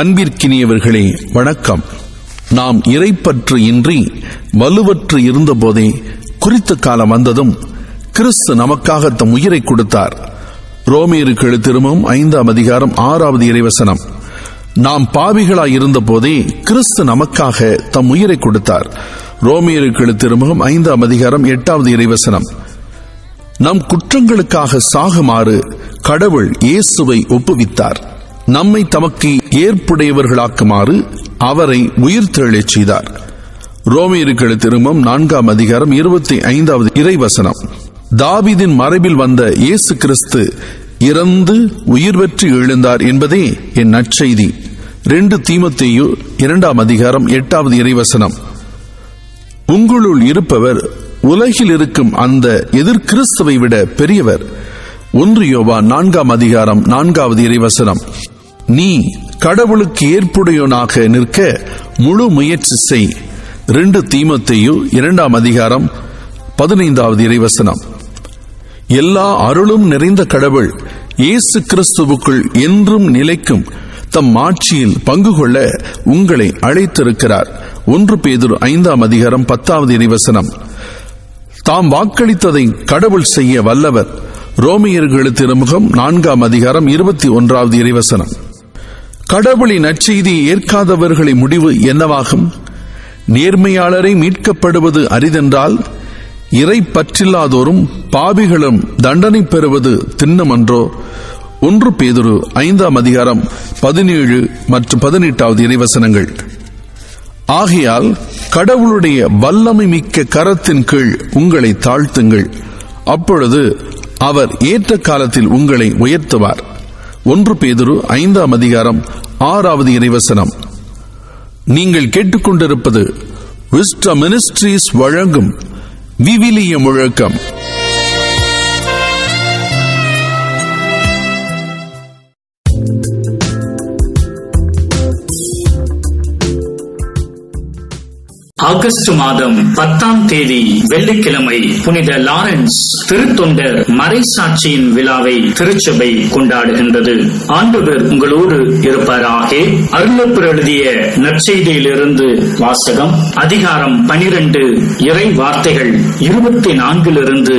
அன்பிற்கினியவர்களே வணக்கம். நாம் இறைப்பற்று இன்றி வலுவற்று இருந்தபோதே குறித்த காலம் வந்ததும் கிறிஸ்து நமக்காக தம் உயிரை கொடுத்தார். ரோமியருக்கு எழுதிய திருமுகம் 5ஆம் அதிகாரம் 6வது இறைவசனம். நாம் பாவிகளாய் இருந்த போதே கிறிஸ்து நமக்காக தம் உயிரை கொடுத்தார். ரோமியருக்கு எழுதிய திருமுகம் 5ஆம் அதிகாரம் 8வது இறைவசனம். நம் குற்றங்களுக்காக சாகுமாறு கடவுள் இயேசுவை ஒப்புவித்தார். நம்மை தமக்கு ஏற்புடையவர்களாக்குமாறு அவரை உயிர்த்தெழச் செய்தார். ரோமியருக்கு எழுதிய திருமுகம் 4ஆம் அதிகாரம் 25வது இறைவசனம். தாவீதின் மரபில் வந்த இயேசு கிறிஸ்து இறந்து உயிர் பெற்று எழுந்தார் என்பதே என் நற்செய்தி. 2 தீமோத்தேயு 2ஆம் அதிகாரம் 8வது இறைவசனம். உங்களுள் இருப்பவர் உலகில் இருக்கும் அந்த எதிர் கிறிஸ்துவை விட பெரியவர். 1 யோவான் 4ஆம் அதிகாரம் 4வது இறைவசனம். நீ கடவுளுக்கு ஏற்புடையவனாக நிற்க முழு முயற்சி செய். 2 தீமோத்தேயு 2ஆம் அதிகாரம் 15வது இறைவசனம். எல்லா அருளும் நிறைந்த கடவுள் இயேசு கிறிஸ்துவுக்குள் என்றும் நிலைக்கும் தம் ஆட்சியில் பங்கு கொள்ள உங்களை அழைத்திருக்கிறார். 1 பேதுரு 5ஆம் அதிகாரம் 10வது இறைவசனம். தாம் வாக்களித்ததை கடவுள் செய்ய வல்லவர். ரோமியருக்கு எழுதிய திருமுகம் 4ஆம் அதிகாரம் 21வது இறைவசனம். கடவுளின் நற்செய்தியை ஏற்காதவர்களின் முடிவு என்னவாகும்? நேர்மையாளரை மீட்கப்படுவது அரிதென்றால் இறை பற்றில்லாதோரும் பாவிகளும் தண்டனை பெறுவது திண்ணமன்றோ? 1 பேதுரு 5ஆம் அதிகாரம் 17 மற்றும் 18வது இறைவசனங்கள். ஆகையால் கடவுளுடைய வல்லமை மிக்க கரத்தின் கீழ் உங்களை தாழ்த்துங்கள், அப்பொழுது அவர் ஏற்ற காலத்தில் உங்களை உயர்த்துவார். 1 பேதுரு 5ஆம் அதிகாரம் 6வது இறைவசனம். நீங்கள் கேட்டுக்கொண்டிருப்பது விஸ்டம் மினிஸ்ட்ரீஸ் வழங்கும் விவிலிய முழக்கம். ஆகஸ்ட் மாதம் 10ஆம் தேதி வெள்ளிக்கிழமை புனித லாரன்ஸ் திருத்தொண்டர் மறைசாட்சியின் விழாவை திருச்சபை கொண்டாடுகின்றது. ஆண்டவர் உங்களோடு இருப்பாராக. அருளப்பர் எழுதிய நற்செய்தியிலிருந்து வாசகம். அதிகாரம் 12, இறை வார்த்தைகள் 24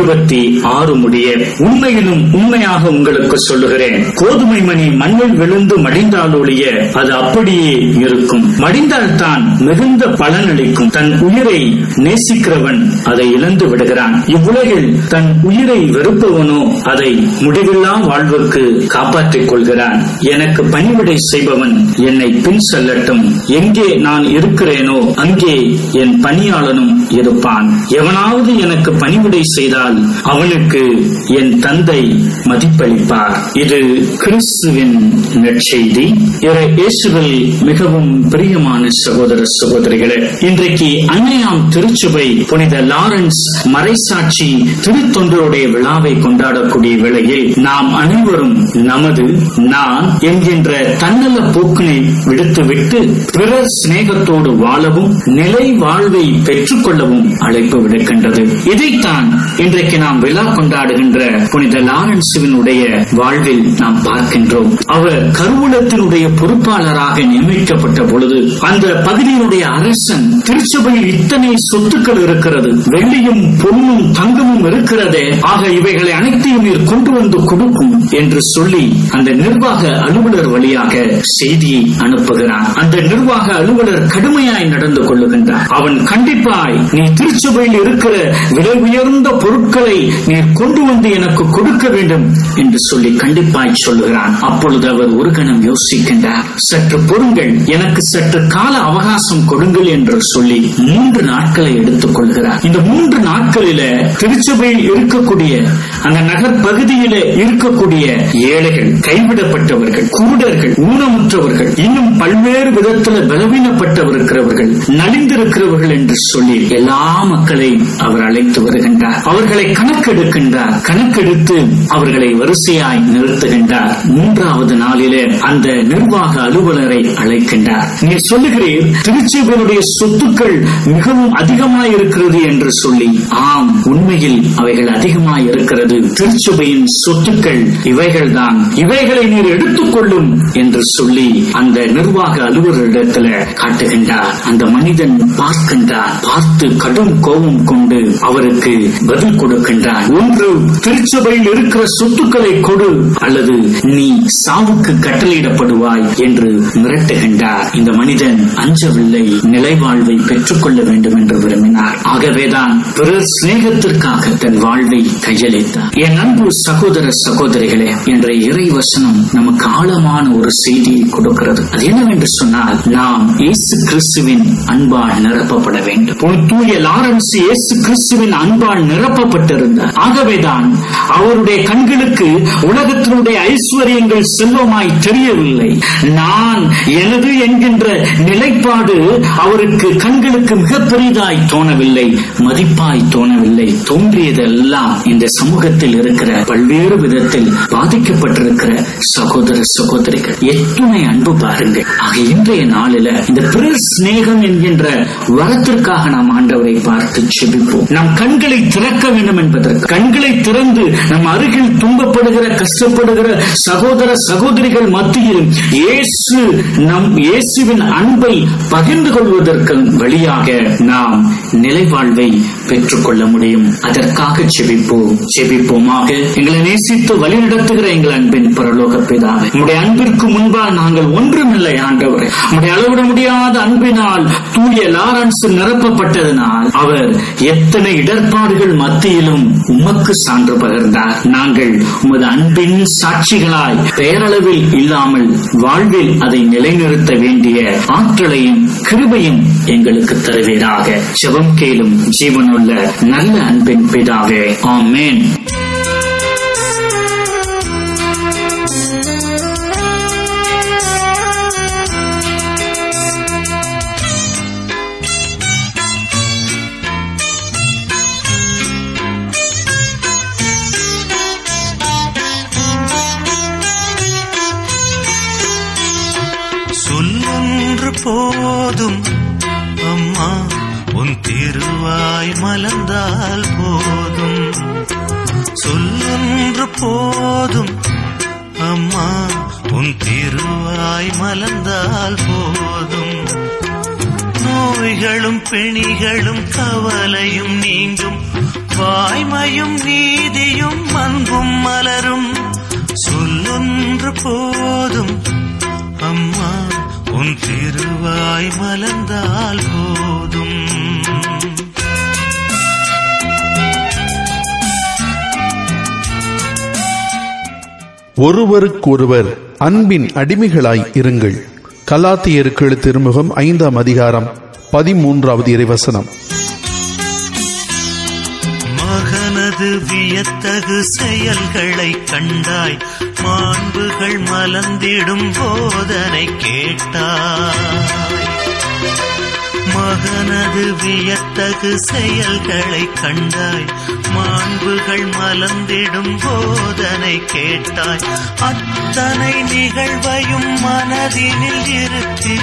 26 முடிய. உண்மையிலும் உண்மையாக உங்களுக்கு சொல்லுகிறேன், கோதுமை மணி மண்ணில் விழுந்து மடிந்தாலொழிய அது அப்படியே இருக்கும். மடிந்தால்தான் மிகுந்த பலன் அளிக்கும். தன் உயிரை நேசிக்கிறவன் அதை இழந்து விடுகிறான். இவ்வுலகில் தன் உயிரை வெறுப்பவனோ அதை முடிவில்லா வாழ்வுக்கு காப்பாற்றிக் கொள்கிறான். எனக்கு பணிவிடை செய்பவன் என்னை பின் செல்லட்டும். எங்கே நான் இருக்கிறேனோ அங்கே என் பணியாளனும் இருப்பான். எவனாவது எனக்கு பணிவிடை செய்தால் அவனுக்கு என் தந்தை மதிப்பளிப்பார். இது கிறிஸ்துவின் நற்செய்தி. இயேசுவில் மிகவும் பிரியமான சகோதர சகோதரிகளே, இன்றைக்கு அன்னையாம் திருச்சபை புனித லாரன்ஸ் மறைசாட்சி திருத்தொண்டருடைய விழாவை கொண்டாடக்கூடிய வேளையில் நாம் அனைவரும் நமது நான் என்கின்ற தன்னல போக்கினை விடுத்துவிட்டு பிறர் சிநேகத்தோடு வாழவும் நிலை வாழ்வை பெற்றுக் கொள்ளவும் அழைப்பு விடுக்கின்றது. இதைத்தான் இன்றைக்கு நாம் விழா கொண்டாடுகின்ற புனித லாரன்ஸுவினுடைய வாழ்வில் நாம் பார்க்கின்றோம். அவர் கருவூலத்தினுடைய பொறுப்பாளராக நியமிக்கப்பட்ட பொழுது அந்த பகுதியினுடைய அரசன், திருச்சபையில் இத்தனை சொத்துக்கள் இருக்கிறது, வெள்ளியும் பொன்னும் தங்கமும் இருக்கிறதே, ஆக இவைகளை அனைத்தையும் நீர் கொண்டு வந்து கொடுக்கும் என்று சொல்லி அந்த நிர்வாக அலுவலர் வழியாக செய்தியை அனுப்புகிறான். அந்த நிர்வாக அலுவலர் கடுமையாய் நடந்து கொள்ளுகின்றார். அவன் கண்டிப்பாய் நீ திருச்சபையில் இருக்கிற விலை உயர்ந்த பொருட்களை நீர் கொண்டு வந்து எனக்கு கொடுக்க வேண்டும் என்று சொல்லி கண்டிப்பாய் சொல்லுகிறான். அப்பொழுது அவர் ஒரு கணம் யோசிக்கின்றார். சற்று பொறுங்கள், எனக்கு சற்று கால அவகாசம் கொடுங்கள் என்று சொல்லி 3 நாட்களை எடுத்துக் கொள்கிறார். இந்த 3 நாட்களில திருச்சபையில் இருக்கக்கூடிய அந்த நகர் பகுதியில இருக்கக்கூடிய ஏழைகள், கைவிடப்பட்டவர்கள், குருடர்கள், ஊனமுற்றவர்கள், இன்னும் பல்வேறு விதத்தில் பலவீனப்பட்டவர்கள், நலிந்திருக்கிறவர்கள் என்று சொல்லி எல்லா மக்களையும் அவர் அழைத்து வருகின்றார். அவர்களை கணக்கெடுக்கின்றார். கணக்கெடுத்து அவர்களை வரிசையாய் நிறுத்துகின்றார். 3வது நாளிலே அந்த நிர்வாக அலுவலரை அழைக்கின்றார். நீ சொல்லுகிறீர் திருச்சபையினுடைய சொத்து சொத்துக்கள் மிகவும் அதிகமாய் இருக்கிறது என்று சொல்லி, ஆம், உண்மையில் அவைகள் அதிகமாய் இருக்கிறது. திருச்சபையின் சொத்துக்கள் இவைகள்தான், இவைகளை நீர் எடுத்துக்கொள்ளும் என்று சொல்லி அந்த நிர்வாக அலுவலரிடத்துல காட்டுகின்றார். அந்த மனிதன் பார்க்கின்றார். பார்த்து கடும் கோபம் கொண்டு அவருக்கு பதில் கொடுக்கின்றார். ஒன்று, திருச்சபையில் இருக்கிற சொத்துக்களை கொடு, அல்லது நீ சாவுக்கு கட்டளையிடப்படுவாய் என்று மிரட்டுகின்றார். இந்த மனிதன் அஞ்சவில்லை, நிலைவாழ்வை பெற்றுக் கொள்ள வேண்டும் என்று விரும்பினார். ஆகவேதான் பிறர் சிநேகத்திற்காக தன் வாழ்வை கையளித்தார். என் அன்பு சகோதர சகோதரிகளே, என்ற இறை வசனம் நமக்கு ஆழமான ஒரு செய்தியை கொடுக்கிறது. அது என்னவென்று சொன்னால், நாம் இயேசு கிறிஸ்துவின் அன்பால் நிரப்பப்பட வேண்டும். தூய லாரன்ஸ் இயேசு கிறிஸ்துவின் அன்பால் நிரப்பப்பட்டிருந்தார். ஆகவேதான் அவருடைய கண்களுக்கு உலகத்தினுடைய ஐஸ்வர்யங்கள் செல்வமாய் தெரியவில்லை. நான் எனது என்கின்ற நிலைப்பாடு அவருக்கு கண்களுக்கு மிக பெரிதாய் தோணவில்லை, மதிப்பாய் தோணவில்லை. தோன்றியதெல்லாம் இந்த சமூகத்தில் இருக்கிற பல்வேறு விதத்தில் பாதிக்கப்பட்டிருக்கிற சகோதர சகோதரிகள். எத்துணை அன்பு பாருங்கள். ஆக இன்றைய நாளில இந்த பிறர் சிநேகம் என்கின்ற வரத்திற்காக நாம் ஆண்டவரை பார்த்து செபிப்போம். நம் கண்களை திறக்க வேண்டும் என்பதற்கு, கண்களை திறந்து நம் அருகில் துன்பப்படுகிற கஷ்டப்படுகிற சகோதர சகோதரிகள் மத்தியில் இயேசுவின் அன்பை பகிர்ந்து கொள்வதற்கு வழியாக நாம் நிலைவாழ்வை பெற்றுக் கொள்ள முடியும். அதற்காக செபிப்போமாக. எங்களை நேசித்து வழிநடத்துகிற எங்கள் அன்பின் பரலோக பிதாவே, உம்முடைய அன்பிற்கு முன்பாக நாங்கள் ஒன்றுமில்லை ஆண்டவரே. உம்முடைய அளவிட முடியாத அன்பினால் தூய லாரன்ஸ் நிரப்பப்பட்டதனால் அவர் எத்தனை இடர்பாடுகள் மத்தியிலும் உமக்கு சான்று பகிர்ந்தார். நாங்கள் உமது அன்பின் சாட்சிகளாய் பெயரளவில் இல்லாமல் வாழ்வில் அதை நிலைநிறுத்த வேண்டிய ஆற்றலையும் கிருபையும் எங்களுக்கு தருவீராக. ஜெபம் கேளும் ஜீவனுள்ள நல்ல அன்பின் பிதாவே, ஆமென். போதும் அம்மா, உன் திருவாய் மலர்ந்தால் போதும். சொல்லொன்று போதும் அம்மா, உன் திருவாய் மலர்ந்தால் போதும். நோய்களும் பிணிகளும் கவலையும் நீங்கும், வாய்மையும் நீதியும் அன்பும் மலரும். சொல்லொன்று போதும் அம்மா, உன் திருவாய் மலர்ந்தால் போதும். ஒருவருக்கொருவர் அன்பின் அடிமைகளாய் இருங்கள். கலாத்தியருக்கு எழுதிய திருமுகம் 5ஆம் அதிகாரம் 13வது இறைவசனம். மகனது வியத்தகு செயல்களை கண்டாய், மாண்புகள் மலர்ந்திடும் போதனை கேட்டாய். மகனது வியத்தகு செயல்களை கண்டாய், மாண்புகள் மலர்ந்திடும் போதனை கேட்டாய். அத்தனை நிகழ்வையும் மனதினில் இருத்தி,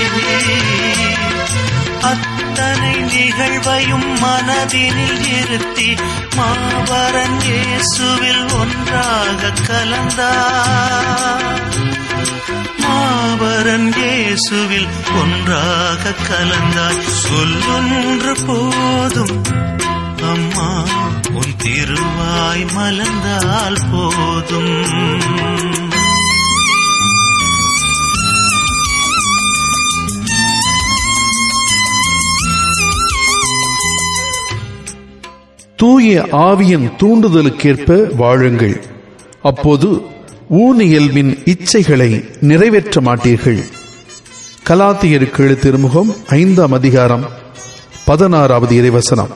அத்தனை நிகழ்வையும் மனதினில் இருத்தி, மாபரன் இயேசுவில் ஒன்றாக கலந்தார். மாபரன் இயேசுவில் ஒன்றாக கலந்தாய். சொல்லொன்று போதும் அம்மா, உன் திருவாய் மலர்ந்தால் போதும். தூய ஆவியின் தூண்டுதலுக்கேற்ப வாழுங்கள். அப்போது ஊனியல்பின் இச்சைகளை நிறைவேற்ற மாட்டீர்கள். கலாத்தியருக்கு எழுதிய திருமுகம் 5ஆம் அதிகாரம் 16வது இறைவசனம்.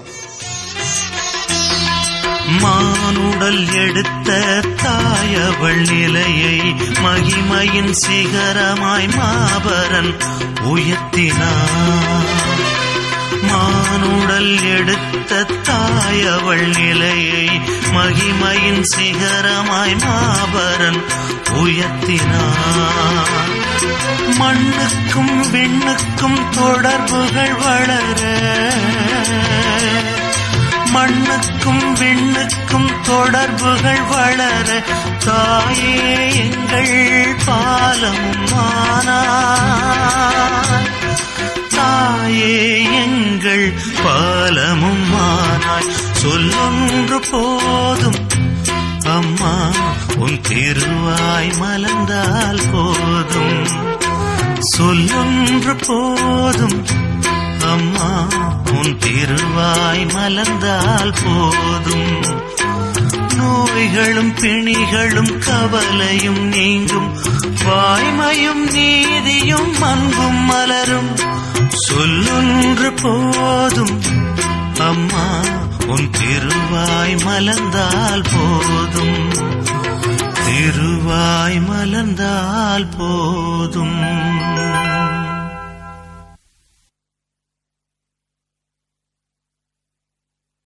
மானுடல் எடுத்த தாயவள் நிலையை மகிமையின் சிகரமாய் மாபரன் உயர்த்தினார். மானுடல் எடுத்த தாய் அவள் நிலையை மகிமையின் சிகரமாய் மாபரன் உயர்த்தினார். மண்ணுக்கும் விண்ணுக்கும் தொடர்புகள் வளர, மண்ணுக்கும் விண்ணுக்கும் தொடர்புகள் வளர, தாயே எங்கள் பாலமும் ஆனாய், தாயே எங்கள் பாலமும் ஆனாய். சொல்லொன்று போதும் அம்மா, உன் திருவாய் மலர்ந்தால் போதும். சொல்லொன்று போதும் அம்மா, உன் திருவாய் மலர்ந்தால் போதும். நோய்களும் பிணிகளும் கவலையும் நீங்கும், வாய்மையும் நீதியும் அன்பும் மலரும். சொல்லொன்று போதும் அம்மா, உன் திருவாய் மலர்ந்தால் போதும், திருவாய் மலர்ந்தால் போதும்.